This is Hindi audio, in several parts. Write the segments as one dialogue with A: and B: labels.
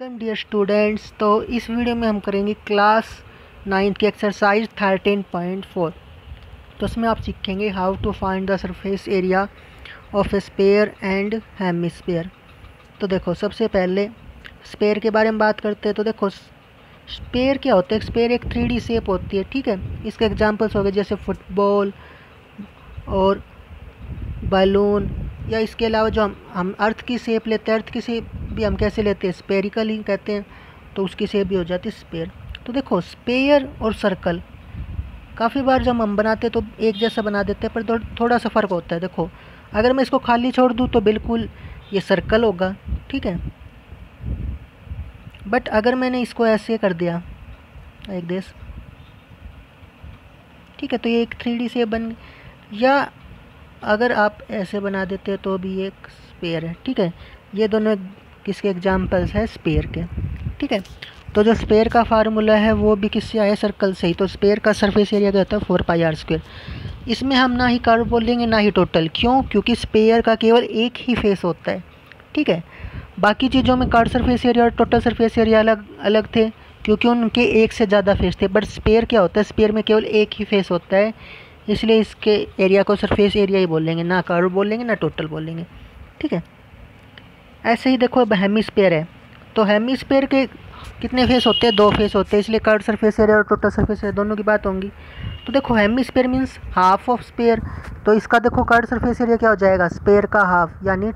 A: Welcome dear students. तो इस वीडियो में हम करेंगे क्लास 9th की एक्सरसाइज 13.4। तो उसमें आप सीखेंगे how to find the surface area of a sphere and hemisphere. तो देखो, सबसे पहले स्फीयर के बारे में बात करते हैं। तो देखो, स्फीयर क्या होता है? स्फीयर एक 3D शेप होती है, ठीक है। इसके एग्जांपल्स हो गए जैसे फुटबॉल और बैलून, या इसके अलावा जो हम अर्थ की शेप लेते हैं, अर्थ की शेप भी हम कैसे लेते हैं? स्पेरिकल ही कहते हैं, तो उसकी शेप भी हो जाती है स्पेयर। तो देखो, स्पेयर और सर्कल काफ़ी बार जब हम बनाते हैं तो एक जैसा बना देते हैं, पर थोड़ा सा फ़र्क होता है। देखो, अगर मैं इसको खाली छोड़ दूँ तो बिल्कुल ये सर्कल होगा, ठीक है। बट अगर मैंने इसको ऐसे कर दिया एक देश, ठीक है, तो ये एक 3D शेप बन। या अगर आप ऐसे बना देते हैं तो भी एक स्पेयर है, ठीक है। ये दोनों किसके एग्जाम्पल्स है? स्पेयर के, ठीक है। तो जो स्पेयर का फार्मूला है वो भी किससे आया? सर्कल से ही। तो स्पेयर का सरफेस एरिया क्या होता है? 4πr²। इसमें हम ना ही कर्व बोलेंगे ना ही टोटल। क्यों? क्योंकि स्पेयर का केवल एक ही फेस होता है, ठीक है। बाकी चीज़ों में कर्व सरफेस एरिया और टोटल सरफेस एरिया अलग अलग थे, क्योंकि उनके एक से ज़्यादा फेस थे। बट स्पेयर क्या होता है? स्पेयर में केवल एक ही फेस होता है, इसलिए इसके एरिया को सरफेस एरिया ही बोलेंगे, ना कर्व बोलेंगे ना टोटल बोलेंगे, ठीक है। ऐसे ही देखो, अब हेमिस्फीयर है। तो हेमिस्फीयर के कितने फेस होते हैं? 2 फेस होते हैं, इसलिए कर्व सरफेस एरिया और टोटल सरफेस एरिया दोनों की बात होंगी। तो देखो, hemisphere means half of sphere. तो इसका देखो कर्व सरफेस एरिया क्या हो जाएगा? स्पेयर का हाफ, यानी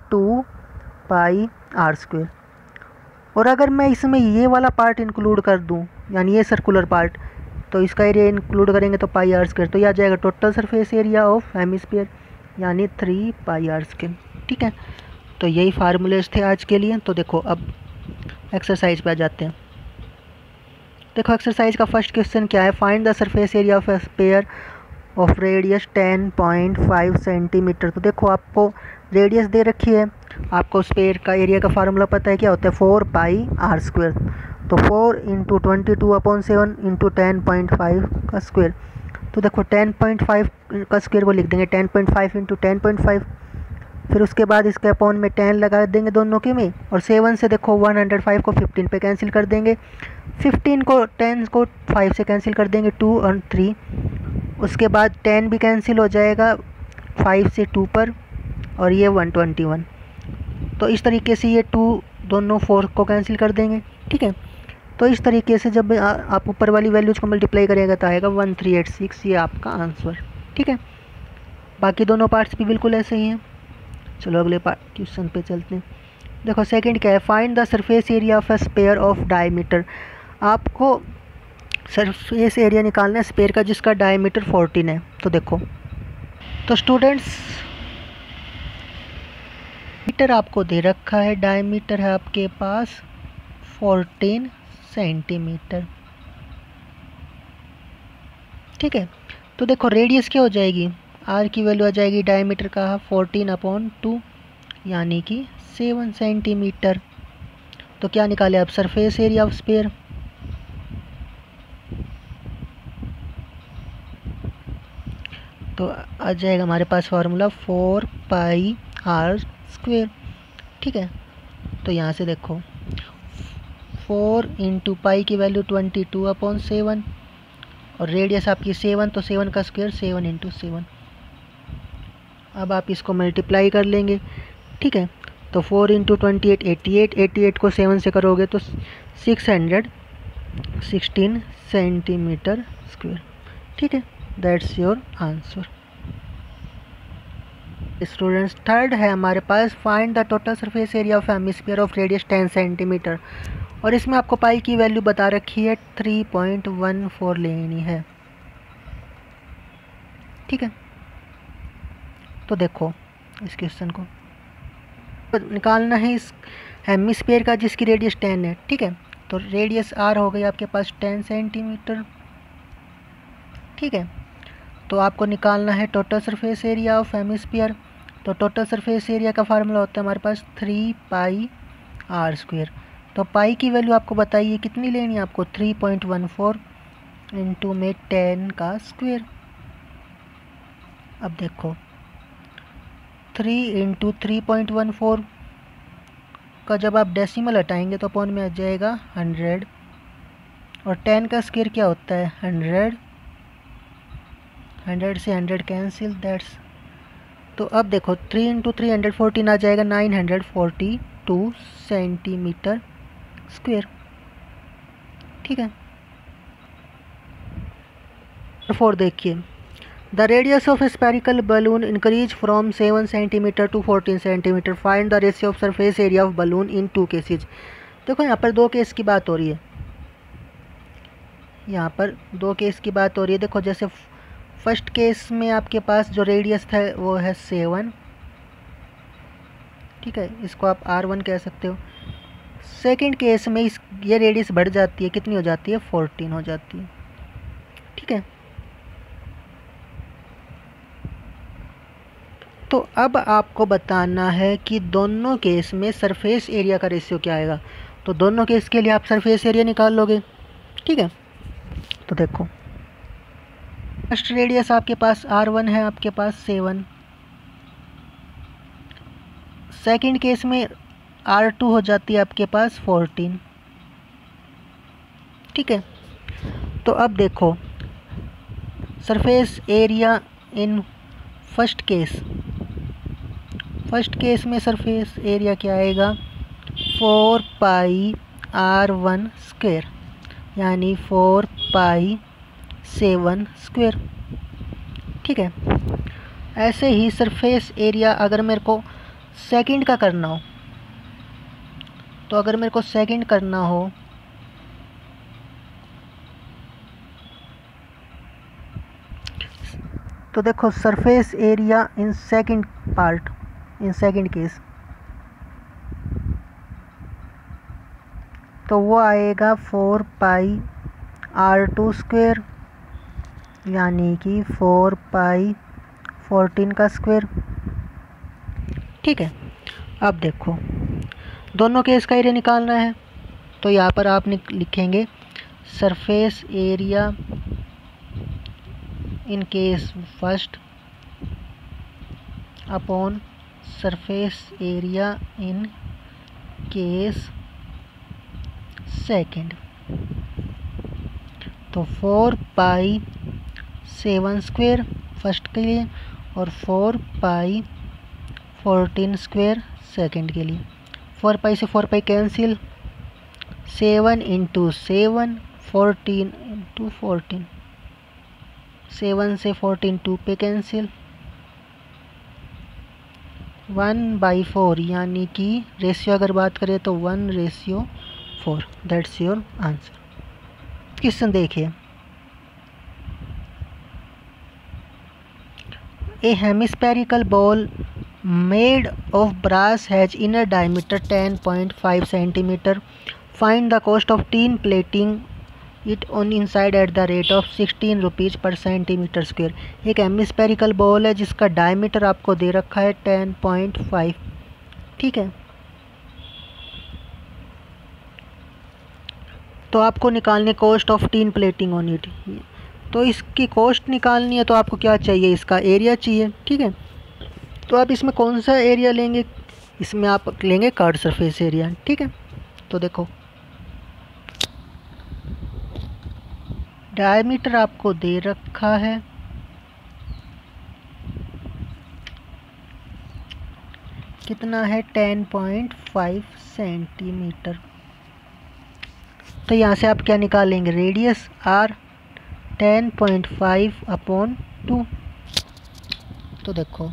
A: 2πr²। और अगर मैं इसमें ये वाला पार्ट इंक्लूड कर दूँ, यानी ये सर्कुलर पार्ट, तो इसका एरिया इंक्लूड करेंगे तो πr²। तो यह आ जाएगा total surface area of hemisphere, यानी 3πr², ठीक है। तो यही फार्मूलेज थे आज के लिए। तो देखो, अब एक्सरसाइज पे आ जाते हैं। देखो, एक्सरसाइज का फर्स्ट क्वेश्चन क्या है? Find the surface area of a sphere of radius 10.5 centimetre. तो देखो, आपको रेडियस दे रखी है, आपको स्फीयर का एरिया का फार्मूला पता है, क्या होता है? 4πr²। तो 4 × 22/7 × 10.5 का स्क्वायर। तो देखो, 10.5 का स्क्वायर को लिख देंगे 10.5 × 10.5। फिर उसके बाद इसके अपॉन में 10 लगा देंगे दोनों के में, और 7 से देखो 105 को 15 पे कैंसिल कर देंगे। 15 को 10 को 5 से कैंसिल कर देंगे, 2 और 3। उसके बाद 10 भी कैंसिल हो जाएगा 5 से 2 पर, और ये 121। तो इस तरीके से ये 2 दोनों 4 को कैंसिल कर देंगे, ठीक है। तो इस तरीके से जब आप ऊपर वाली वैल्यूज़ को मल्टीप्लाई करिएगा तो आएगा 1386, ये आपका आंसर, ठीक है। बाकी दोनों पार्ट्स भी बिल्कुल ऐसे ही हैं। चलो अगले क्वेश्चन पे चलते हैं। देखो, सेकंड क्या है? Find the surface area of a sphere of diameter. आपको सरफेस एरिया निकालना है स्फीयर का जिसका डायमीटर 14 है। तो देखो, तो स्टूडेंट्स, मीटर आपको दे रखा है, डायमीटर है आपके पास 14 सेंटीमीटर, ठीक है। तो देखो, रेडियस क्या हो जाएगी? आर की वैल्यू आ जाएगी डायमीटर का 14/2, यानी कि 7 सेंटीमीटर। तो क्या निकाले आप? Surface area of sphere. तो आ जाएगा हमारे पास फार्मूला 4πr², ठीक है। तो यहाँ से देखो, 4 × पाई की वैल्यू 22/7, और रेडियस आपकी 7, तो 7 का स्क्वायर 7 × 7। अब आप इसको मल्टीप्लाई कर लेंगे, ठीक है। तो 4 × 28 88, 88 को 7 से करोगे तो 616 सेंटीमीटर स्क्वायर, ठीक है। That's your answer. Students, third है हमारे पास, find the total surface area of hemisphere of radius 10 centimetre. और इसमें आपको पाई की वैल्यू बता रखी है 3.14 लेनी है, ठीक है। तो देखो, इस क्वेश्चन को निकालना है इस हेमिस्फीयर का जिसकी रेडियस 10 है, ठीक है। तो रेडियस आर हो गई आपके पास 10 सेंटीमीटर, ठीक है। तो आपको निकालना है total surface area of hemisphere. तो टोटल सरफेस एरिया का फार्मूला होता है हमारे पास 3πr²। तो पाई की वैल्यू आपको बताइए कितनी लेनी है आपको? 3.14 इंटू में 10 का स्क्वायर। अब देखो, 3 × 3.14 का जब आप डेसिमल हटाएंगे तो अपॉन में आ जाएगा 100, और 10 का स्क्वायर क्या होता है 100, 100 से 100 कैंसिल, दैट्स। तो अब देखो 3 इंटू 3 114 आ जाएगा 942 सेंटीमीटर स्क्वायर। ठीक है। 4 देखिए, the radius of spherical balloon increase from 7 centimetre to 14 centimetre, find the ratio of surface area of balloon in 2 cases. देखो यहाँ पर 2 केस की बात हो रही है, यहाँ पर 2 केस की बात हो रही है। देखो जैसे फर्स्ट केस में आपके पास जो रेडियस था वो है 7, ठीक है, इसको आप R1 कह सकते हो। सेकंड केस में ये रेडियस बढ़ जाती है, कितनी हो जाती है 14 हो जाती है। ठीक है। तो अब आपको बताना है कि दोनों केस में सरफेस एरिया का रेशियो क्या आएगा। तो दोनों केस के लिए आप सरफेस एरिया निकाल लोगे। ठीक है। तो देखो फर्स्ट रेडियस आपके पास R1 है, आपके पास 7। सेकंड केस में R2 हो जाती है आपके पास 14। ठीक है। तो अब देखो surface area in first case में सरफेस एरिया क्या आएगा 4 पाई R1 स्क्वायर, यानी 4 पाई 7 स्क्वायर। ठीक है। ऐसे ही सरफेस एरिया अगर मेरे को सेकंड का करना हो, तो अगर मेरे को सेकंड करना हो तो देखो surface area in second part, in second case, तो वो आएगा 4 पाई R2 स्क्वायर, यानी कि 4 पाई 14 का स्क्वायर। ठीक है। अब देखो दोनों केस का एरिया निकालना है, तो यहाँ पर आप लिखेंगे surface area in case first upon surface area in case second. तो 4 पाई 7 स्क्वायर फर्स्ट के लिए और 4 पाई 14 स्क्वायर सेकंड के लिए। 4 पाई से 4 पाई कैंसिल, 7 इंटू 7, 14 इंटू 14, 7 से 14 2 पे कैंसिल, 1/4, यानी कि रेशियो अगर बात करें तो 1:4। That's your answer. क्वेश्चन देखिए, a hemispherical bowl made of brass has inner diameter 10.5 centimeter. Find the cost of tin plating it on inside at the rate of 16 rupees per centimetre square. एक हेमिस्फेरिकल बॉल है जिसका डायमीटर आपको दे रखा है 10.5। ठीक है। तो आपको निकालने cost of tin plating on it, तो इसकी कॉस्ट निकालनी है तो आपको क्या चाहिए, इसका एरिया चाहिए। ठीक है। तो आप इसमें कौन सा एरिया लेंगे, इसमें आप लेंगे कर्व्ड सरफेस एरिया। ठीक है। तो देखो डायमीटर आपको दे रखा है कितना है 10.5 सेंटीमीटर। तो यहाँ से आप क्या निकालेंगे रेडियस R 10.5 अपॉन 2। तो देखो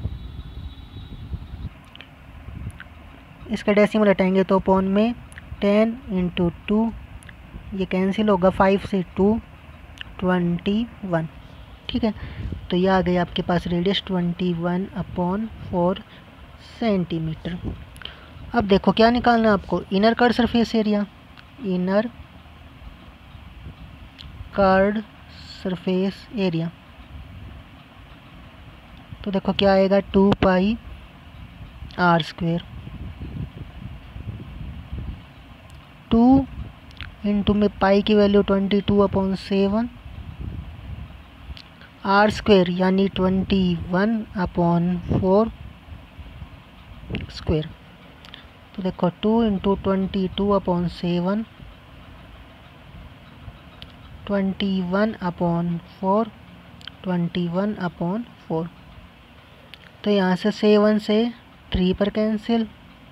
A: इसका डेसिमल हटाएंगे तो अपॉन में 10 इंटू 2, ये कैंसिल होगा, 5 से 2 21। ठीक है। तो ये आ गई आपके पास रेडियस 21 अपॉन 4 सेंटीमीटर। अब देखो क्या निकालना है आपको, inner curved surface area, inner curved surface area. तो देखो क्या आएगा 2 पाई R स्क्वायर, 2 इंटू में पाई की वैल्यू 22/7, R स्क्वायर यानी 21/4 स्क्वायर। तो देखो 2 इंटू 22/7, 21/4, 21/4। तो यहाँ से 7 से 3 पर कैंसिल,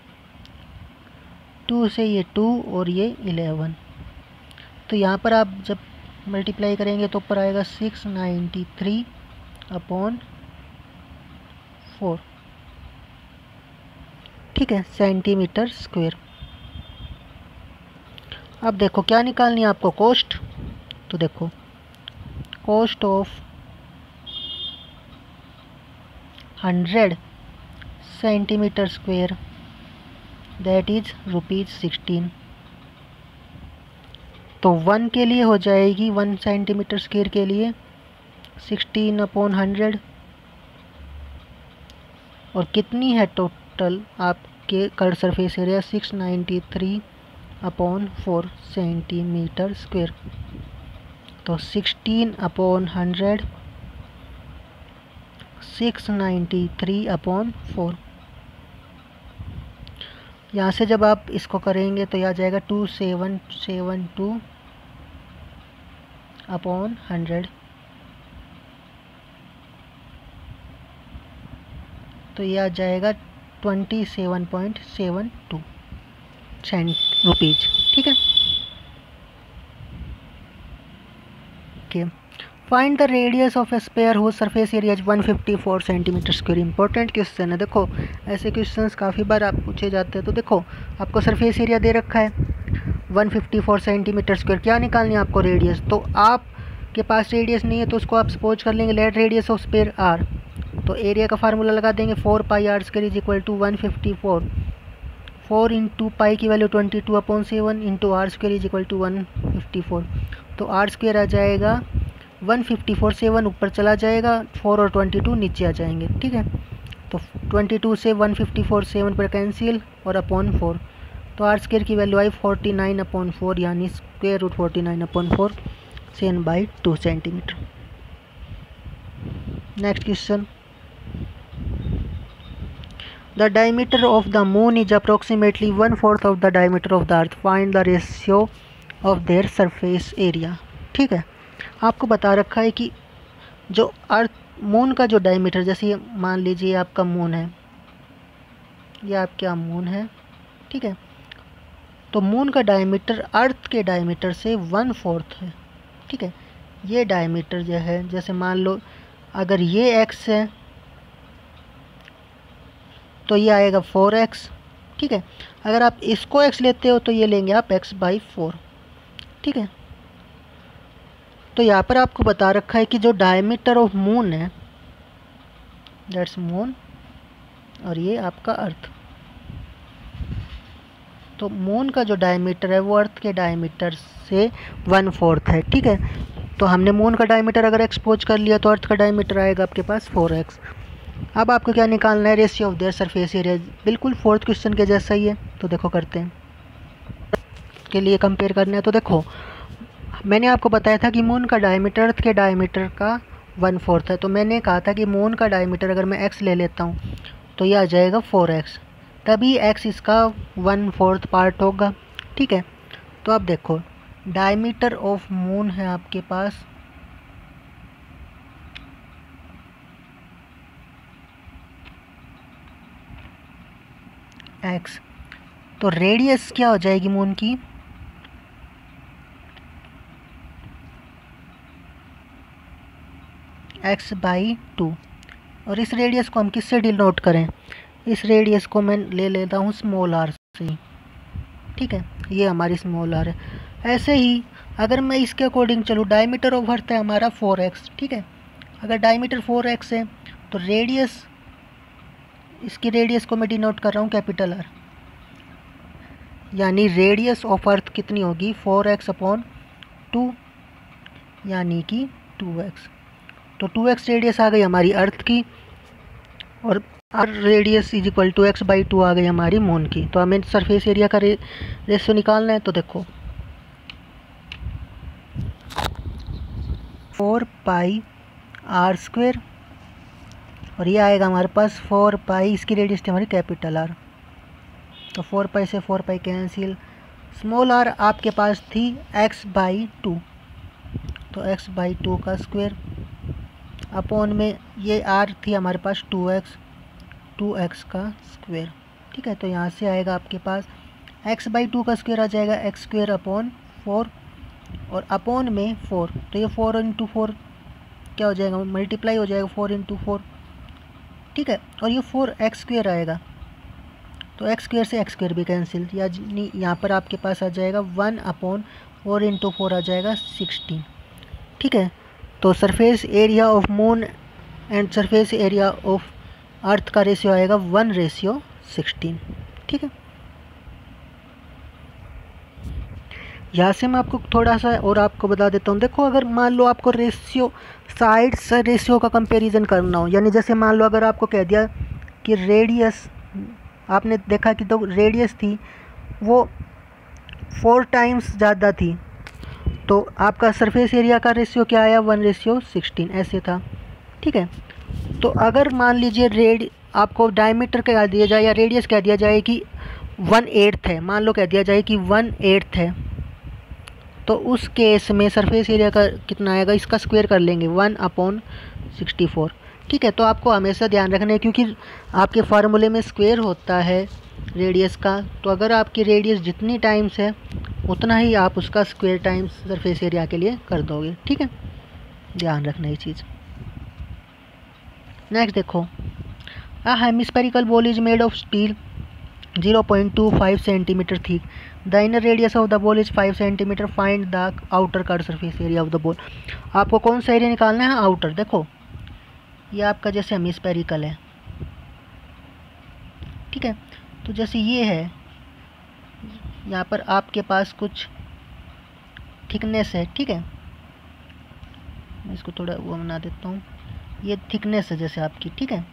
A: 2 से ये 2 और ये 11। तो यहाँ पर आप जब मल्टीप्लाई करेंगे तो ऊपर आएगा 693/4, ठीक है, सेंटीमीटर स्क्वायर। अब देखो क्या निकालनी है आपको, कॉस्ट। तो देखो cost of 100 centimetre square that is ₹16। तो 1 के लिए हो जाएगी, 1 सेंटीमीटर स्क्वायर के लिए 16/100। और कितनी है टोटल आपके curve surface area, 693/4 centimetre square. तो 16/100 693/4। यहाँ से जब आप इसको करेंगे तो यह आ जाएगा 2772/100। तो यह आ जाएगा 27.72 रुपीज, ठीक है। Okay, find the radius of a sphere whose surface area 154 centimetre square. Important question है। देखो ऐसे क्वेश्चंस काफ़ी बार आप पूछे जाते हैं। तो देखो आपको सरफेस एरिया दे रखा है 154 सेंटीमीटर स्क्वायर, क्या निकालनी है आपको, रेडियस। तो आपके पास रेडियस नहीं है तो उसको आप सपोज कर लेंगे let radius of sphere r। तो एरिया का फार्मूला लगा देंगे 4πr² is equal to 154। 4 into pi की value 22/7 into r² is equal to 154। तो r² आ जाएगा 154, 7 ऊपर चला जाएगा, 4 और 22 नीचे आ जाएंगे, ठीक है। तो 22 से 154 7 पर कैंसिल और अपॉन 4। तो r² की वैल्यू आई 49/4, यानी square root 49/4 7/2 centimetre. Next question, the diameter of the moon is approximately 1/4 of the diameter of the earth, find the ratio of their surface area. ठीक है, आपको बता रखा है कि जो अर्थ मून का जो डायमीटर, जैसे मान लीजिए आपका मून है, ये आपका मून है, ठीक है। तो मून का डायमीटर अर्थ के डायमीटर से 1/4 है, ठीक है। ये डायमीटर जो है, जैसे मान लो अगर ये x है तो ये आएगा 4x, ठीक है। अगर आप इसको x लेते हो तो ये लेंगे आप x/4, ठीक है। तो यहाँ पर आपको बता रखा है कि जो डायमीटर ऑफ मून है दैट्स मून, और ये आपका अर्थ। तो मून का जो डायमीटर है वो अर्थ के डायमीटर से 1/4 है, ठीक है। तो हमने मून का डायमीटर अगर एक्सपोज कर लिया तो अर्थ का डायमीटर आएगा आपके पास 4x। अब आपको क्या निकालना है, ratio of their surface area. बिल्कुल फोर्थ क्वेश्चन के जैसा ही है। तो देखो करते हैं, के लिए कंपेयर करना है। तो देखो मैंने आपको बताया था कि मून का डायमीटर अर्थ के डायमीटर का 1/4 है। तो मैंने कहा था कि मून का डायमीटर अगर मैं x ले लेता हूँ तो यह आ जाएगा 4x, तभी x इसका 1/4 पार्ट होगा, ठीक है। तो अब देखो डायमीटर ऑफ मून है आपके पास x, तो रेडियस क्या हो जाएगी मून की, x/2। और इस रेडियस को हम किससे डिनोट करें, इस रेडियस को मैं ले लेता हूँ स्मॉल r से, ठीक है। ये हमारी स्मॉल r है। ऐसे ही अगर मैं इसके अकॉर्डिंग चलूँ, डायमीटर ऑफ अर्थ है हमारा 4x, ठीक है। अगर डायमीटर 4x है तो रेडियस, इसकी रेडियस को मैं डिनोट कर रहा हूँ कैपिटल R, यानी रेडियस ऑफ अर्थ कितनी होगी 4x/2, यानी कि 2x। तो 2x रेडियस आ गई हमारी अर्थ की, और r radius is equal to x/2 आ गई हमारी मून की। तो हमें सरफेस एरिया का रेशियो निकालना है। तो देखो 4πr² और ये आएगा हमारे पास 4π, इसकी रेडियस थी हमारी कैपिटल R। तो 4 पाई से 4 पाई कैंसिल। स्मॉल आर आपके पास थी x/2, तो x/2 का स्क्वायर अपॉन में ये r थी हमारे पास 2x का स्क्वायर। ठीक है, तो यहाँ से आएगा आपके पास x/2 का स्क्वायर आ जाएगा x² अपॉन 4 और अपॉन में 4, तो ये 4 × 4 क्या हो जाएगा, मल्टीप्लाई हो जाएगा 4 × 4। ठीक है, और ये 4x² आएगा, तो x² से x² भी कैंसिल, यानी यहाँ पर आपके पास आ जाएगा 1/4 × 4 आ जाएगा 16। ठीक है, तो surface area of moon and surface area of earth का रेशियो आएगा 1:16। ठीक है, यहाँ से मैं आपको थोड़ा सा और आपको बता देता हूँ। देखो, अगर मान लो आपको रेशियो साइड से रेशियो का कंपैरिजन करना हो, यानी जैसे मान लो अगर आपको कह दिया कि रेडियस, आपने देखा कि तो रेडियस थी वो 4 टाइम्स ज़्यादा थी, तो आपका सरफेस एरिया का रेशियो क्या आया, 1:16 ऐसे था। ठीक है, तो अगर मान लीजिए आपको डायमीटर कह दिया जाए या रेडियस कह दिया जाए कि 1/8 है, मान लो कह दिया जाए कि 1/8 है, तो उस केस में सरफेस एरिया का कितना आएगा, इसका स्क्वायर कर लेंगे 1/64। ठीक है, तो आपको हमेशा ध्यान रखना है क्योंकि आपके फार्मूले में स्क्वायर होता है रेडियस का, तो अगर आपकी रेडियस जितनी टाइम्स है उतना ही आप उसका स्क्वायर टाइम्स सरफेस एरिया के लिए कर दोगे। ठीक है, ध्यान रखना ये चीज़। नेक्स्ट देखो, a hemispherical bowl is made of steel 0.25 centimetre thick, the inner radius of the bowl is 5 centimetre, find the outer curve surface area of the bowl. आपको कौन सा एरिया निकालना है, आउटर। देखो ये आपका जैसे हेमिस्फेरिकल है, ठीक है, तो जैसे ये है, यहाँ पर आपके पास कुछ थिकनेस है। ठीक है, मैं इसको थोड़ा वो बना देता हूँ, ये थिकनेस है जैसे आपकी। ठीक है,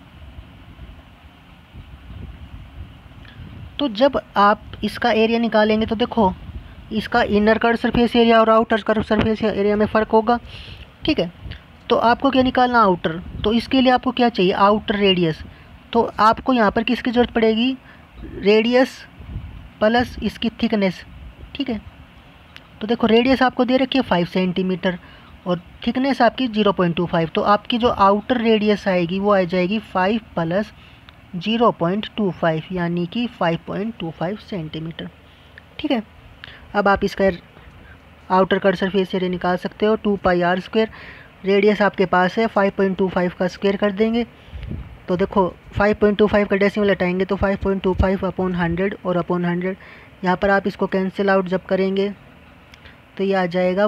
A: तो जब आप इसका एरिया निकालेंगे तो देखो इसका इनर कर्व सरफेस एरिया और आउटर कर्व सरफेस एरिया में फ़र्क होगा। ठीक है, तो आपको क्या निकालना, आउटर, तो इसके लिए आपको क्या चाहिए, आउटर रेडियस। तो आपको यहाँ पर किसकी ज़रूरत पड़ेगी, रेडियस प्लस इसकी थिकनेस। ठीक है, तो देखो रेडियस आपको दे रखी है 5 सेंटीमीटर और थिकनेस आपकी 0.25, तो आपकी जो आउटर रेडियस आएगी वो आ जाएगी 5 + 0.25 यानी कि 5.25 सेंटीमीटर। ठीक है, अब आप इसका आउटर कर्व सरफेस एरिया निकाल सकते हो, 2πr²। रेडियस आपके पास है 5.25 का स्क्वायर कर देंगे, तो देखो 5.25 का डेसिमल हटाएंगे तो 5.25/100 और अपॉन 100, यहाँ पर आप इसको कैंसिल आउट जब करेंगे तो ये आ जाएगा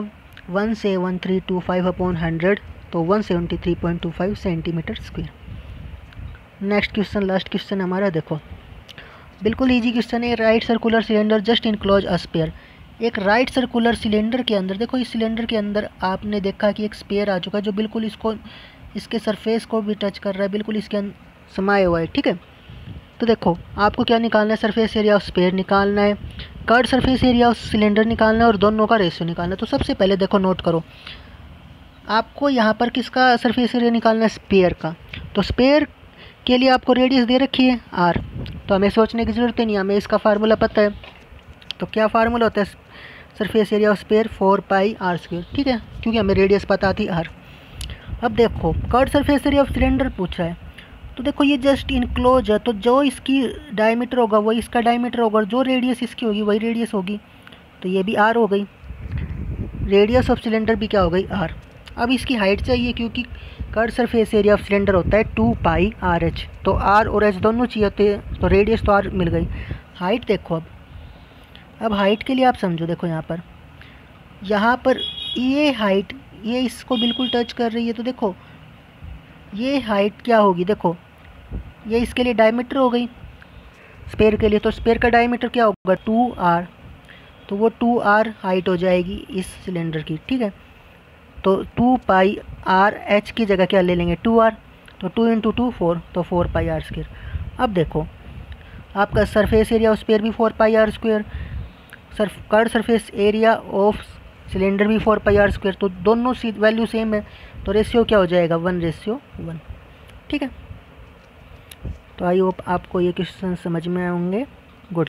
A: 17325/100, तो 173.25 centimetre square. Next question, last question हमारा, देखो बिल्कुल इजी क्वेश्चन है। Right circular cylinder just enclose a sphere, एक राइट सर्कुलर सिलेंडर के अंदर, देखो इस सिलेंडर के अंदर आपने देखा कि एक स्पेयर आ चुका है जो बिल्कुल इसको, इसके सरफेस को भी टच कर रहा है, बिल्कुल इसके अंदर समाया हुआ है। ठीक है, तो देखो आपको क्या निकालना है, सरफेस एरिया ऑफ स्पेयर निकालना है, curve surface area of cylinder निकालना है और दोनों का रेशियो निकालना है। तो सबसे पहले देखो नोट करो, आपको यहाँ पर किसका सरफेस एरिया निकालना है, स्पेयर का। तो स्पेयर के लिए आपको रेडियस दे रखी है r, तो हमें सोचने की ज़रूरत नहीं, हमें इसका फार्मूला पता है। तो क्या फार्मूला होता है, surface area of spare 4πr²। ठीक है, क्योंकि हमें रेडियस पता थी r। अब देखो curve surface area of cylinder पूछा है, तो देखो ये जस्ट इनक्लोज है, तो जो इसकी डायमीटर होगा वही इसका डायमीटर होगा, जो रेडियस इसकी होगी वही रेडियस होगी, तो ये भी r हो गई, रेडियस ऑफ सिलेंडर भी क्या हो गई, r। अब इसकी हाइट चाहिए क्योंकि curve surface area of cylinder होता है 2πrh, तो r और h दोनों चाहिए होते हैं, तो रेडियस तो r मिल गई। हाइट देखो, अब हाइट के लिए आप समझो, देखो यहाँ पर ये हाइट, ये इसको बिल्कुल टच कर रही है, तो देखो ये हाइट क्या होगी, देखो ये इसके लिए डायमीटर हो गई स्पेयर के लिए, तो स्पेयर का डायमीटर क्या होगा 2r, तो वो 2r हाइट हो जाएगी इस सिलेंडर की। ठीक है, तो 2πrh की जगह क्या ले लेंगे 2r, तो 2 × 2 4, तो 4πr²। अब देखो आपका सरफेस एरिया ऑफ स्पेयर भी 4πr², curve surface area of cylinder भी 4πr², तो दोनों वैल्यू सेम है, तो रेशियो क्या हो जाएगा 1:1। ठीक है, तो आई होप आपको ये क्वेश्चन समझ में आए होंगे।